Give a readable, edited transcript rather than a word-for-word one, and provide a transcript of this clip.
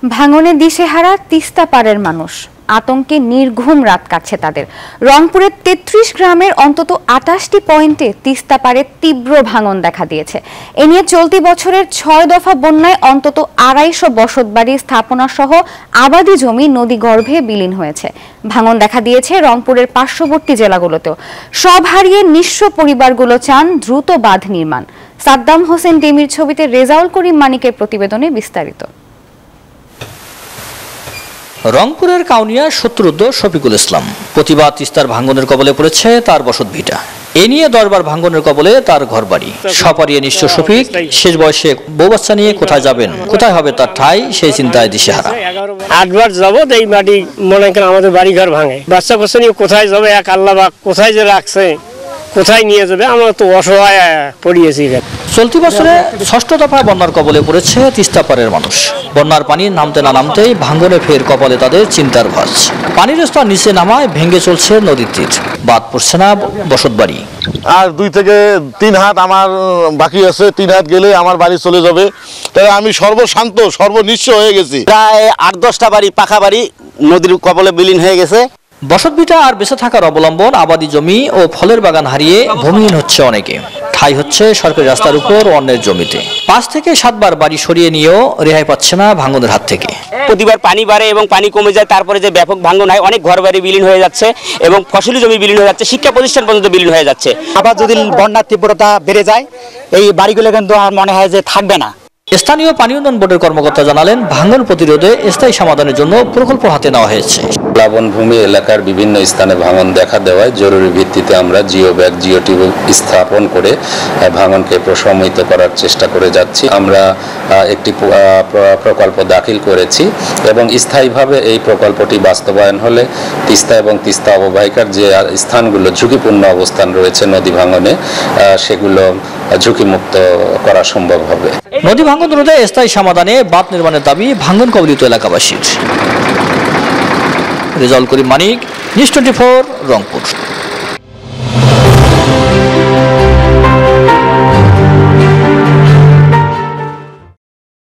ভাঙনে দিশেহারা তিস্তা পাড়ের মানুষ, আতঙ্কে নির্ঘুম রাত কাটছে তাদের। রংপুরের ৩৩ গ্রামের অন্তত ২৮টি পয়েন্টে তিস্তা পাড়ে তীব্র ভাঙন দেখা দিয়েছে। এ নিয়ে চলতি বছরের ৬ দফা বন্যায় অন্তত ২৫০ বসতবাড়ি স্থাপনা সহ আবাদি জমি নদীগর্ভে বিলীন হয়েছে। ভাঙন দেখা দিয়েছে রংপুরের পার্শ্ববর্তী জেলাগুলোতেও। সব হারিয়ে নিঃস্ব পরিবারগুলো চান দ্রুত বাঁধ নির্মাণ। সাদ্দাম হোসেন ডেমির ছবিতে রেজাউল করিম মানিকের প্রতিবেদনে বিস্তারিত। রংপুরের কাউনিয়া শত্রুদ্ধ শফিকুল ইসলাম প্রতিবাদ তিস্তার ভাঙনের কবলে পড়েছে তার বসতভিটা। এ নিয়ে 10 বার ভাঙনের কবলে তার ঘরবাড়ি। সপারিয়ে নিঃস্ব শফিক শেষ বয়সে বউ বাচ্চা নিয়ে কোথায় যাবেন, কোথায় হবে তার ঠাঁই, সেই চিন্তায় দিশেহারা। 8 বার যাবত এই মাটি মনে করেন আমাদের বাড়ি ঘর ভাঙে। বাচ্চা কাচ্চা নিয়ে কোথায় যাবে, এক আল্লাহ বা কোথায় যে রাখছে, কোথায় নিয়ে যাবে, আমরা তো অসহায় পড়িয়েছি। চলতি বছরে ৬ষ্ঠ দফা বন্যার কবলে পড়েছে তিস্তা পাড়ের মানুষ। বন্যার পানি নামতে না নামতেই ভাঙনে ফের কপালে তাদের চিন্তার ভাঁজ। পানির স্তর নিচে নামায় ভেঙে চলছে নদীর তীর, বাদ পড়ছে না বসতবাড়ি। আর 2 থেকে 3 হাত আমার বাকি আছে, 3 হাত গেলে আমার বাড়ি চলে যাবে। তাই আমি সর্বশান্ত সর্বনিঃস্ব হয়ে গেছি। প্রায় 8-10টা বাড়ি, পাকা বাড়ি নদীর কবলে বিলীন হয়ে গেছে। বসতভিটা আর বেঁচে থাকার অবলম্বন আবাদি জমি ও ফলের বাগান হারিয়ে ভূমিহীন হচ্ছে অনেকে। ঠাই হচ্ছে সরকারি রাস্তার উপর অন্যের জমিতে। 5 থেকে 7 বার বাড়ি সরিয়ে নিয়েও রেহাই পাচ্ছে না ভাঙনের হাত থেকে। প্রতিবার পানি বাড়ে এবং পানি কমে যায়, তারপরে যে ব্যাপক ভাঙন হয়, অনেক ঘরবাড়ি বিলীন হয়ে যাচ্ছে এবং ফসলি জমি বিলীন হয়ে যাচ্ছে, শিক্ষা প্রতিষ্ঠান পর্যন্ত বিলীন হয়ে যাচ্ছে। আবার যদি বন্যার তীব্রতা বেড়ে যায়, এই বাড়িগুলো কিন্তু আর মনে হয় যে থাকবে না। স্থানীয় পানি উন্নয়ন বোর্ডের কর্মকর্তা জানালেন, ভাঙন প্রতিরোধে স্থায়ী সমাধানের জন্য প্রকল্প হাতে নেওয়া হয়েছে। প্লাবনভূমি এলাকার বিভিন্ন স্থানে ভাঙন দেখা দেওয়ায় জরুরি ভিত্তিতে আমরা জিও টিউব স্থাপন করে ভাঙনকে প্রশমিত করার চেষ্টা করে যাচ্ছি। আমরা একটি প্রকল্প দাখিল করেছি এবং স্থায়ীভাবে এই প্রকল্পটি বাস্তবায়ন হলে তিস্তা এবং তিস্তা অববাহিকার যে স্থানগুলো ঝুঁকিপূর্ণ অবস্থান রয়েছে নদী ভাঙনে, সেগুলো ঝুঁকিমুক্ত করা সম্ভব হবে। নদী ভাঙন রোধে স্থায়ী সমাধানে বাঁধ নির্মাণের দাবি ভাঙন কবলিত এলাকাবাসীর। রেজাউল করিম মানিক, নিউজ 24, রংপুর।